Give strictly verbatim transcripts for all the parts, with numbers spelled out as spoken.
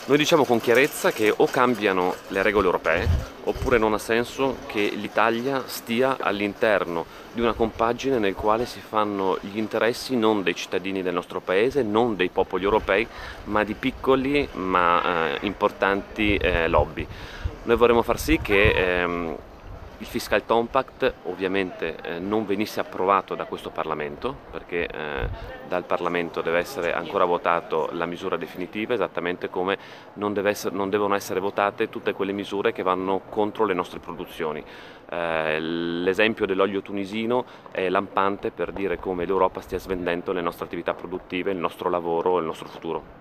Noi diciamo con chiarezza che o cambiano le regole europee oppure non ha senso che l'Italia stia all'interno di una compagine nel quale si fanno gli interessi non dei cittadini del nostro paese, non dei popoli europei, ma di piccoli ma eh, importanti eh, lobby. Noi vorremmo far sì che ehm, il Fiscal Compact ovviamente eh, non venisse approvato da questo Parlamento, perché eh, dal Parlamento deve essere ancora votato la misura definitiva, esattamente come non, deve essere, non devono essere votate tutte quelle misure che vanno contro le nostre produzioni. Eh, l'esempio dell'olio tunisino è lampante per dire come l'Europa stia svendendo le nostre attività produttive, il nostro lavoro e il nostro futuro.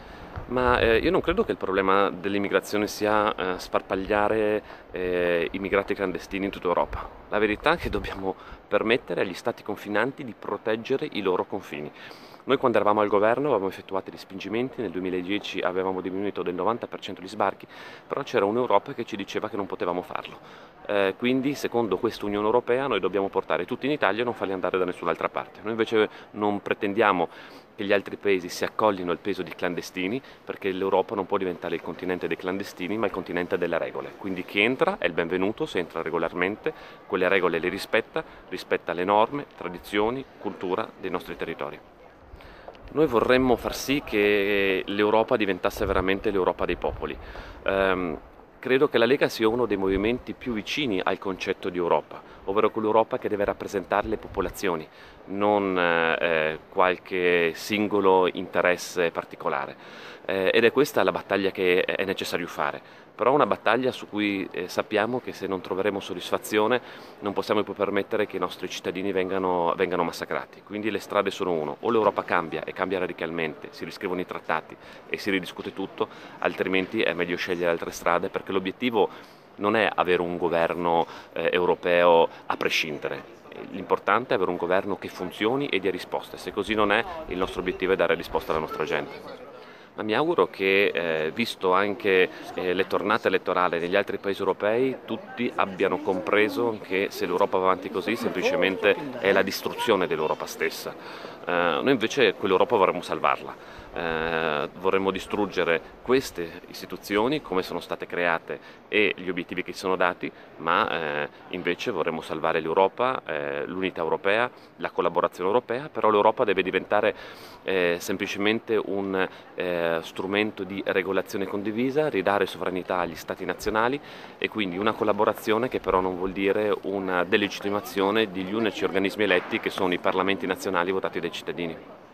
Ma eh, io non credo che il problema dell'immigrazione sia eh, sparpagliare eh, immigrati clandestini in tutta Europa. La verità è che dobbiamo permettere agli stati confinanti di proteggere i loro confini. Noi quando eravamo al governo avevamo effettuato gli spingimenti, nel duemiladieci avevamo diminuito del novanta per cento gli sbarchi, però c'era un'Europa che ci diceva che non potevamo farlo. Eh, quindi secondo questa Unione Europea noi dobbiamo portare tutti in Italia e non farli andare da nessun'altra parte. Noi invece non pretendiamo che gli altri paesi si accoglino il peso di clandestini, perché l'Europa non può diventare il continente dei clandestini, ma il continente delle regole. Quindi chi entra è il benvenuto, se entra regolarmente, quelle regole le rispetta, rispetta le norme, tradizioni, cultura dei nostri territori. Noi vorremmo far sì che l'Europa diventasse veramente l'Europa dei popoli. Um, Credo che la Lega sia uno dei movimenti più vicini al concetto di Europa, ovvero quell'Europa che deve rappresentare le popolazioni, non eh, qualche singolo interesse particolare. Eh, ed è questa la battaglia che è necessario fare, però una battaglia su cui eh, sappiamo che se non troveremo soddisfazione non possiamo più permettere che i nostri cittadini vengano, vengano massacrati. Quindi le strade sono uno: o l'Europa cambia e cambia radicalmente, si riscrivono i trattati e si ridiscute tutto, altrimenti è meglio scegliere altre strade, perché l'obiettivo non è avere un governo eh, europeo a prescindere. L'importante è avere un governo che funzioni e dia risposte. Se così non è, il nostro obiettivo è dare risposta alla nostra gente. Ma mi auguro che, eh, visto anche eh, le tornate elettorali negli altri paesi europei, tutti abbiano compreso che se l'Europa va avanti così semplicemente è la distruzione dell'Europa stessa. Eh, noi invece quell'Europa vorremmo salvarla. Eh, vorremmo distruggere queste istituzioni come sono state create e gli obiettivi che si sono dati, ma eh, invece vorremmo salvare l'Europa, eh, l'unità europea, la collaborazione europea. Però l'Europa deve diventare eh, semplicemente un eh, strumento di regolazione condivisa, ridare sovranità agli Stati nazionali, e quindi una collaborazione che però non vuol dire una delegittimazione degli unici organismi eletti che sono i parlamenti nazionali votati dai cittadini.